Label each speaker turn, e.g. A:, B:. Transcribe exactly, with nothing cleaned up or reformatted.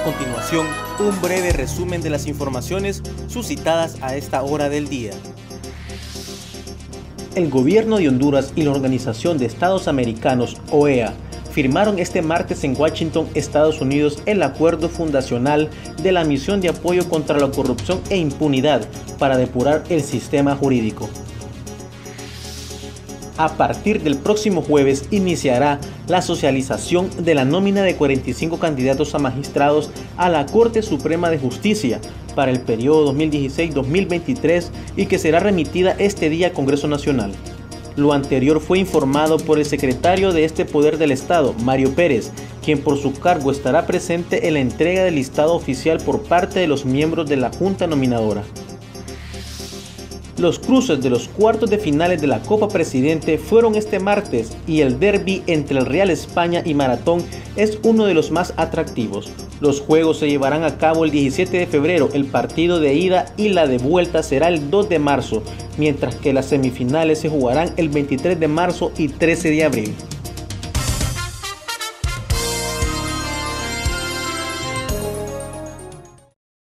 A: continuación, un breve resumen de las informaciones suscitadas a esta hora del día. El gobierno de Honduras y la Organización de Estados Americanos, O E A, firmaron este martes en Washington, Estados Unidos, el acuerdo fundacional de la Misión de Apoyo contra la Corrupción e Impunidad para depurar el sistema jurídico. A partir del próximo jueves iniciará la socialización de la nómina de cuarenta y cinco candidatos a magistrados a la Corte Suprema de Justicia para el periodo dos mil dieciséis a dos mil veintitrés y que será remitida este día al Congreso Nacional. Lo anterior fue informado por el secretario de este Poder del Estado, Mario Pérez, quien por su cargo estará presente en la entrega del listado oficial por parte de los miembros de la Junta Nominadora. Los cruces de los cuartos de finales de la Copa Presidente fueron este martes y el derbi entre el Real España y Maratón es uno de los más atractivos. Los juegos se llevarán a cabo el diecisiete de febrero, el partido de ida y la de vuelta será el dos de marzo, mientras que las semifinales se jugarán el veintitrés de marzo y trece de abril.